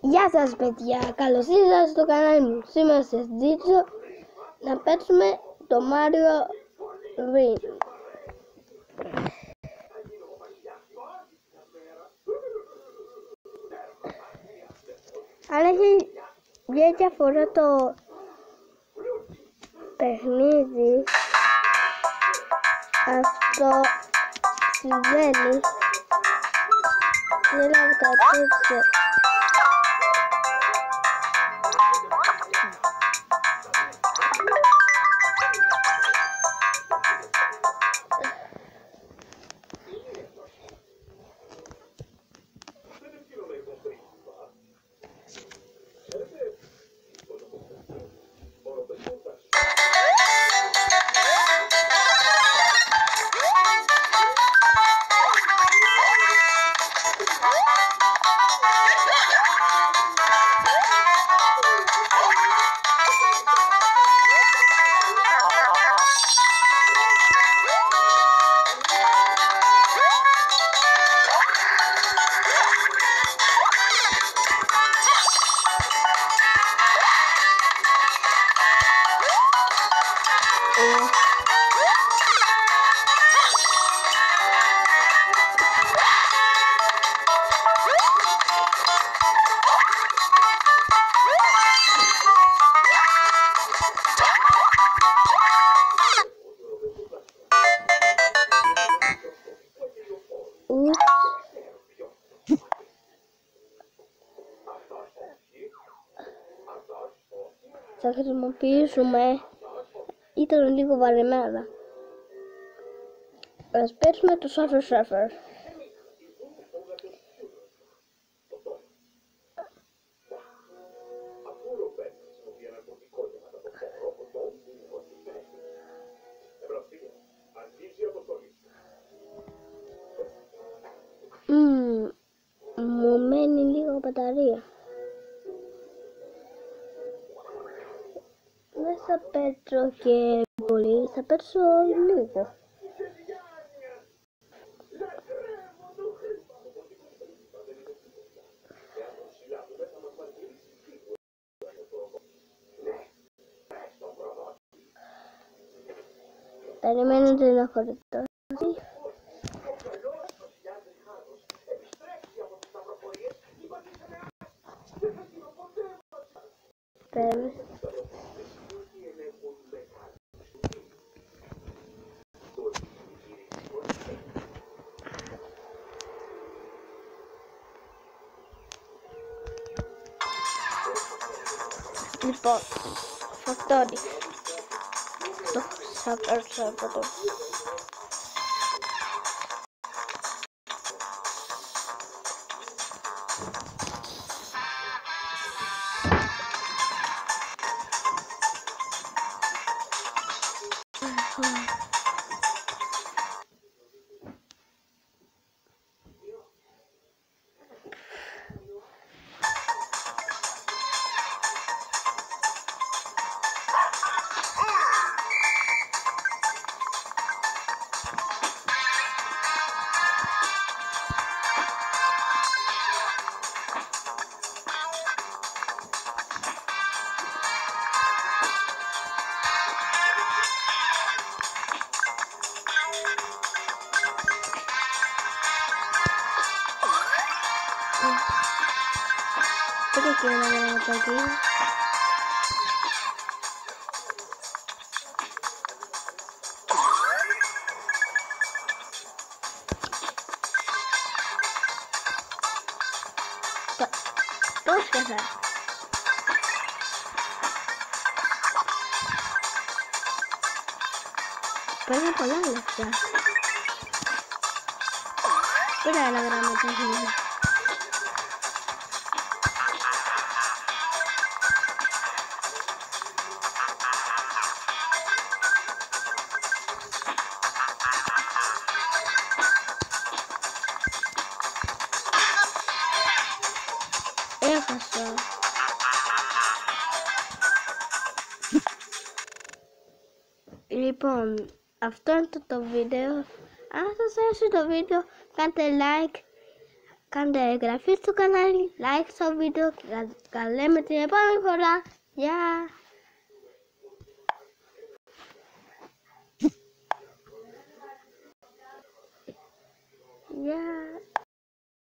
Γεια σας παιδιά, καλώς ήρθατε στο κανάλι μου. Σήμερα σας δείξω να παίξουμε το Mario Ring. Αν έχει βγει φορά το παιχνίδι, αυτό συμβαίνει. Δεν να κατέξω. Θα χρησιμοποιήσουμε, ήταν λίγο βαρεμένα. Ας παίξουμε το Surfer. Μου μένει λίγο μπαταρία. Δεν θα παίξω και πολύ, θα παίξω λίγο. Περιμένετε να χωριτώσει. Λοιπόν, φακτόρι. Το Surfer. Πείτε και ένα γραμματάκι. Το σκέφα. Παίρνω πολλά λεφτά. Πήρα ένα γραμματάκι. Έχασα. Λοιπόν, αυτό είναι το βίντεο. Αν σας άρεσε το βίντεο, κάντε like, κάντε εγγραφή στο κανάλι, like στο βίντεο και τα λέμε την επόμενη φορά. Γεια! Γεια!